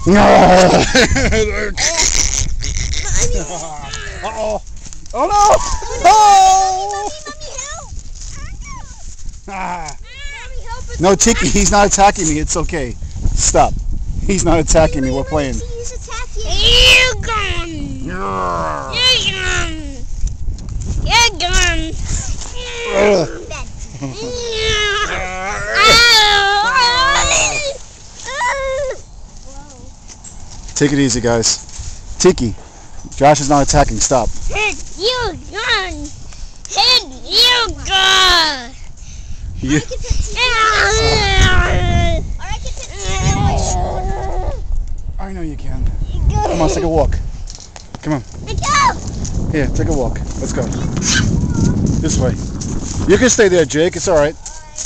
Uh-oh. Oh no! Oh! No, Tiki, he's not attacking me. It's okay. Stop. He's not attacking me. We're playing. He's attacking. You're gone. You're gone. You're gone. Take it easy, guys. Tiki, Josh is not attacking. Stop. You're gone. You're gone. You. I know you can. Come on, let's take a walk. Come on. Let's go. Here, take a walk. Let's go. This way. You can stay there, Jake. It's all right.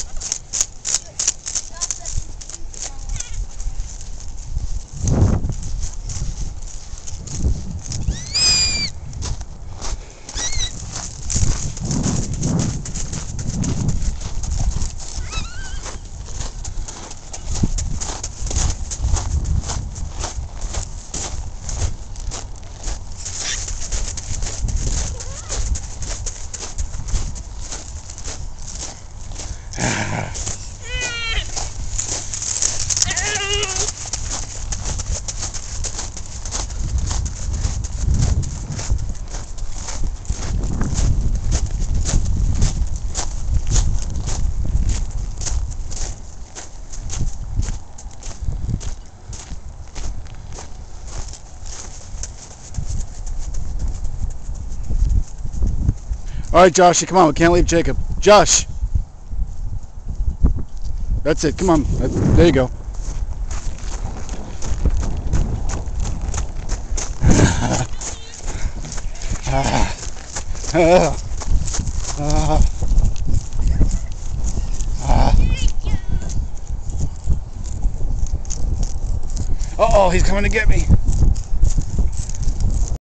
All right, Josh, come on. We can't leave Jacob. Josh. That's it. Come on. There you go. Uh-oh, he's coming to get me.